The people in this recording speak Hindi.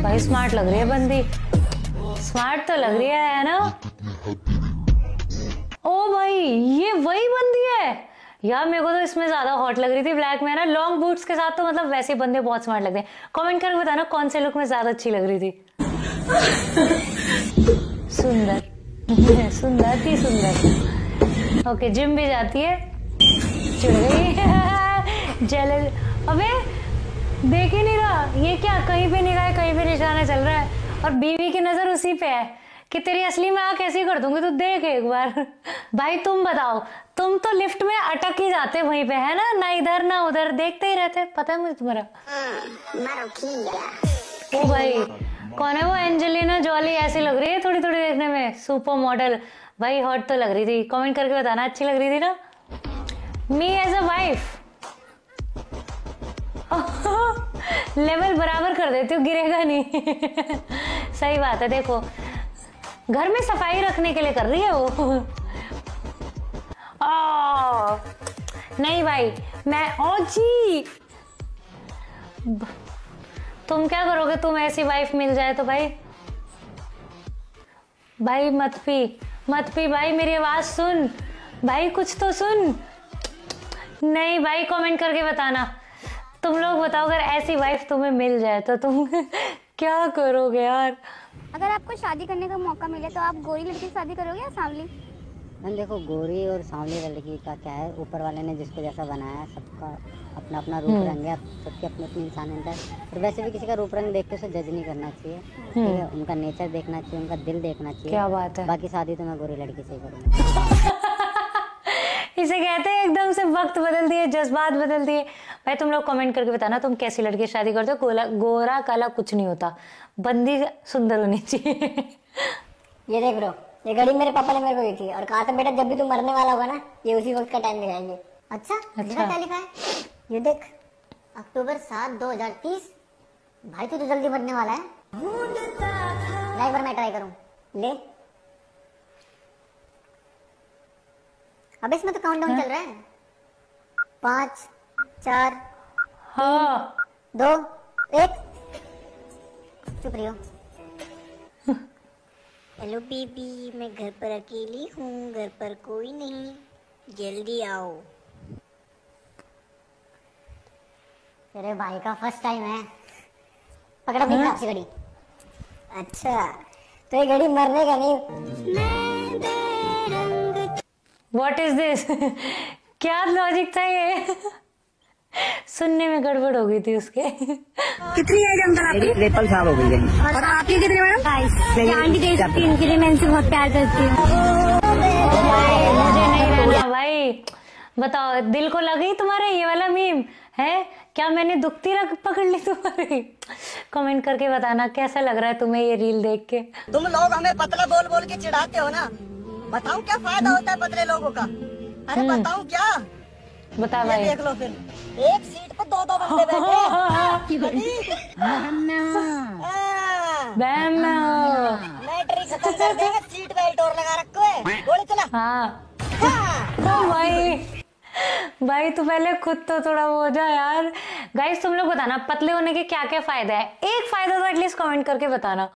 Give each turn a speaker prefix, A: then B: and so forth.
A: भाई स्मार्ट लग रही है बंदी, स्मार्ट तो लग रही है ना। ओ भाई ये वही बंदी है यार, मेरे को तो इसमें ज्यादा हॉट लग रही थी ब्लैक में ना, लॉन्ग बूट्स के साथ तो मतलब वैसे बंदे बहुत स्मार्ट लगते हैं। कमेंट करके बताना कौन से लुक में ज्यादा अच्छी लग रही थी। सुंदर सुंदर थी सुंदर। ओके जिम भी जाती है, चिढ़ गई जेलस। अबे देख ही नहीं रहा ये क्या, कहीं पे निगाह कहीं पे निशाना चल रहा है और बीवी की नजर उसी पे है कि तेरी असली में आँख ऐसी कर दूंगी, तू देख एक बार। भाई तुम बताओ, तुम तो लिफ्ट में अटक ही जाते वहीं पे है ना इधर ना उधर, देखते ही रहते, पता है मुझे तुम्हारा। ओ भाई कौन है वो, एंजेलिना जॉली ऐसी लग रही है थोड़ी थोड़ी देखने में, सुपर मॉडल। भाई हॉट तो लग रही थी, कमेंट करके बताना अच्छी लग रही थी ना। Me as a wife level बराबर कर देती हूँ, गिरेगा नहीं। सही बात है, देखो घर में सफाई रखने के लिए कर रही है वो। नहीं भाई मैं ओ जी, तुम क्या करोगे, तुम ऐसी वाइफ मिल जाए तो भाई। भाई मत पी भाई, मेरी आवाज सुन भाई, कुछ तो सुन। नहीं भाई कमेंट करके बताना, तुम लोग बताओ अगर ऐसी वाइफ तुम्हें मिल जाए तो तुम क्या करोगे यार।
B: अगर आपको शादी करने का मौका मिले तो आप गोरी लड़की से शादी करोगे या सांवली?
C: मैम देखो गोरी और सांवली लड़की का क्या है, ऊपर वाले ने जिसको जैसा बनाया है, सबका अपना अपना रूप रंग है, सबकी अपनी अपनी इंसानियत है। और वैसे भी किसी का रूप रंग देख के उसे जज नहीं करना चाहिए, ठीक है, उनका नेचर देखना चाहिए, उनका दिल देखना चाहिए।
A: क्या बात है।
C: बाकी शादी तो मैं गोरी लड़की से ही करूँगा।
A: इसे कहते हैं एकदम से वक्त बदल दिए, जज्बात बदल दिए। भाई तुम लोग कमेंट करके बताना तुम कैसी लड़की से शादी करते हो। गोरा काला कुछ नहीं होता, बंदी सुंदर होनी चाहिए।
D: ये देख ब्रो, ये घड़ी मेरे पापा ने मेरे को दी थी और कहा था बेटा जब भी तू मरने वाला होगा ना, ये उसी वक्त का टाइम दिखाएंगे। अच्छा क्या लिखा है ये देख, अक्टूबर 7, 2030। भाई तू तो जल्दी मरने वाला है। एक बार मैं ट्राई करूं, ले। अब इसमें तो काउंटडाउन चल रहा है। 5, 4, 2, 1। चुप रही हो। हेलो बेबी, मैं घर पर अकेली हूँ, घर पर कोई नहीं, जल्दी आओ। तेरे भाई का फर्स्ट टाइम है, पकड़ा अपनी खराब सी घड़ी। अच्छा तो ये घड़ी मरने का नहीं।
A: What is this? क्या लॉजिक था ये? सुनने में गड़बड़ हो गई थी उसके।
D: कितनी एज अंदर आपकी?
C: 53 साल हो गई है।
D: और आपकी कितनी मैडम? 22। आंटी दे सकती है इनके लिए, मैं इनसे बहुत प्यार करती हूँ।
A: मुझे नहीं रहना भाई। बताओ दिल को लगी तुम्हारे ये वाला मीम है क्या? मैंने दुखती रख पकड़ ली तुम्हारी। कमेंट करके बताना कैसा लग रहा है तुम्हें ये रील देख के।
E: तुम लोग हमें पतला बोल बोल के चिढ़ाते हो ना, बताओ क्या फायदा होता है पतले लोगों का? अरे बताओ क्या,
A: बता भाई।
E: देख लो फिर, एक सीट पर 2-2 बंदे बैठे। बैटरी खत्म कर देगा, सीट बेल्ट और लगा रखो है। गोली चला।
A: हाँ भाई तू पहले खुद तो थोड़ा वो हो जा यार। गाइस तुम लोग बताना पतले होने के क्या क्या फायदा है, एक फायदा तो एटलीस्ट कमेंट करके बताना।